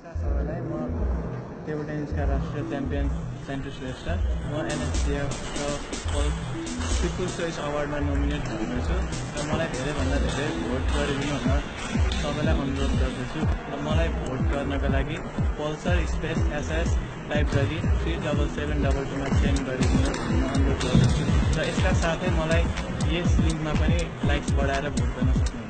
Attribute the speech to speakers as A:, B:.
A: सबैलाई म टेबल टेनिसका राष्ट्रिय च्याम्पियन सेन्टु श्रेष्ठ म एनएससिएफ र पिपुल्स चोइस अवार्डमा नोमिनेट भएको छु र मलाई धेरैभन्दा धेरै भोट गरिदिनु हुन सबैलाई अनुरोध गर्दछु र मलाई भोट गर्नका लागि पल्सर स्पेस एसएस टाइप गरी 37722मा सेन्ड गरिदिनु हुन अनुरोध गर्दछु र यसका साथै मलाई यस लिङ्कमा पनि लाइक्स बढाएर भोट गर्न सक्नुहुन्छ।